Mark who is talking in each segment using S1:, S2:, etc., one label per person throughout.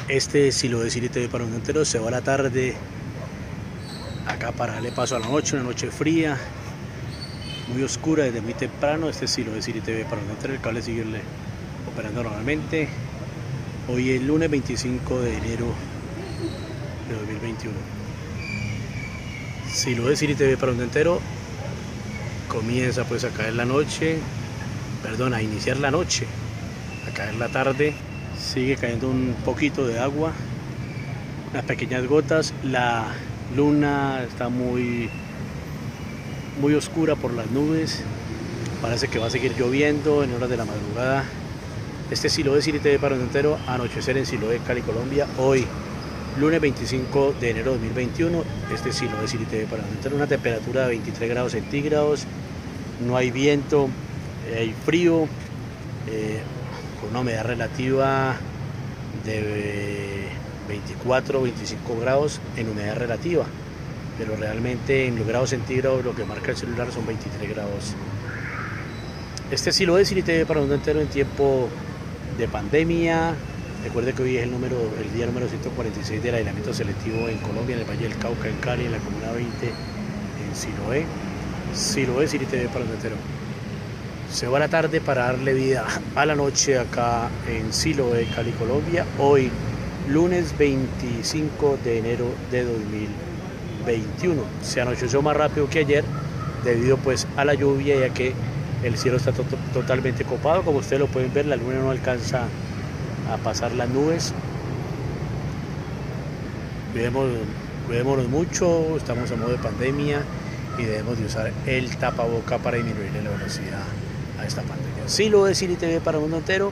S1: Este Siloé City TV para un entero se va a la tarde acá para darle paso a la noche, una noche fría, muy oscura desde muy temprano. Este Siloé City TV para un entero, el cable sigue operando normalmente. Hoy es lunes 25 de enero de 2021. Siloé City TV para un entero comienza pues a caer la noche, a iniciar la noche, a caer la tarde. Sigue cayendo un poquito de agua, unas pequeñas gotas. La luna está muy oscura por las nubes. Parece que va a seguir lloviendo en horas de la madrugada. Este Siloé City TV para un entero, anochecer en Siloé, Cali, Colombia. Hoy, lunes 25 de enero de 2021. Este Siloé City TV para un entero, una temperatura de 23 grados centígrados. No hay viento, hay frío, con una humedad relativa de 24-25 grados en humedad relativa, pero realmente en los grados centígrados lo que marca el celular son 23 grados. Este Siloé City TV para un entero en tiempo de pandemia. Recuerde que hoy es el día número 146 del aislamiento selectivo en Colombia, en el Valle del Cauca, en Cali, en la Comuna 20, en Siloé. Siloé City TV para un entero. Se va a la tarde para darle vida a la noche acá en Siloé, Cali, Colombia. Hoy, lunes 25 de enero de 2021. Se anocheció más rápido que ayer debido pues a la lluvia, ya que el cielo está totalmente copado. Como ustedes lo pueden ver, la luna no alcanza a pasar las nubes. Cuidémonos mucho, estamos en modo de pandemia y debemos de usar el tapaboca para disminuir la velocidad a esta pandemia. Siloé City TV para el mundo entero.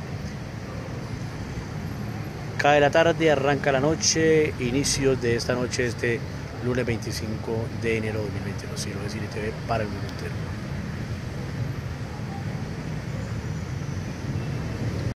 S1: Cae la tarde, arranca la noche, inicios de esta noche, este lunes 25 de enero de 2021. Siloé City TV para el mundo entero.